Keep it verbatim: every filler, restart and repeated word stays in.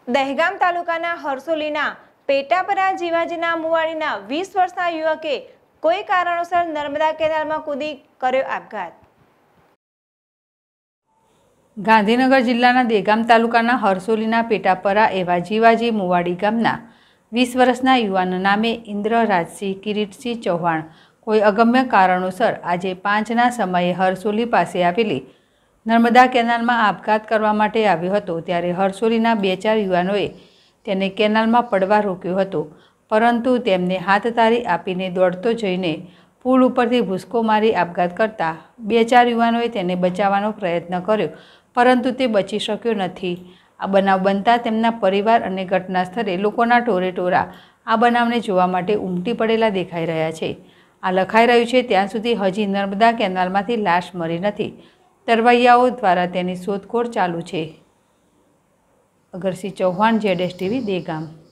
દહેગામ તાલુકાના હરસોલીના પેટાપરા જીવાજીના મુવાડીના વીસ વર્ષના યુવકે કોઈ કારણોસર નર્મદા કેનાલમાં કૂદી કર્યો આપઘાત। ગાંધીનગર જિલ્લાના દહેગામ તાલુકાના હરસોલીના પેટાપરા એવા જીવાજી મુવાડી ગામના વીસ વર્ષના યુવાન નામે ઇન્દ્ર રાજસિંહ કિરીટસિંહ ચૌહાણ કોઈ અગમ્ય કારણોસર આજે પાંચના સમયે હરસોલી પાસે આવેલી નર્મદા કેનાલમાં આપઘાત કરવા માટે આવ્યો હતો। ત્યારે હરસોલીના બે ચાર યુવાનોએ તેને કેનાલમાં પડવા રોક્યો હતો, પરંતુ તેમને હાથતારી આપીને દોડતો જઈને પુલ ઉપરથી ભૂસકો મારી આપઘાત કરતા બે ચાર યુવાનોએ તેને બચાવવાનો પ્રયત્ન કર્યો, પરંતુ તે બચી શક્યો નથી। આ બનાવ બનતા તેમના પરિવાર અને ઘટના સ્થળે લોકોના ટોરે ટોરા આ બનાવને જોવા માટે ઉમટી પડેલા દેખાઈ રહ્યા છે। આ લખાઈ રહ્યું છે ત્યાં સુધી હજી નર્મદા કેનાલમાંથી લાશ મળી નથી। તરવૈયાઓ દ્વારા તેની શોધખોળ ચાલુ છે। Agarsinh Chauhan, Z S TV, Dehgam.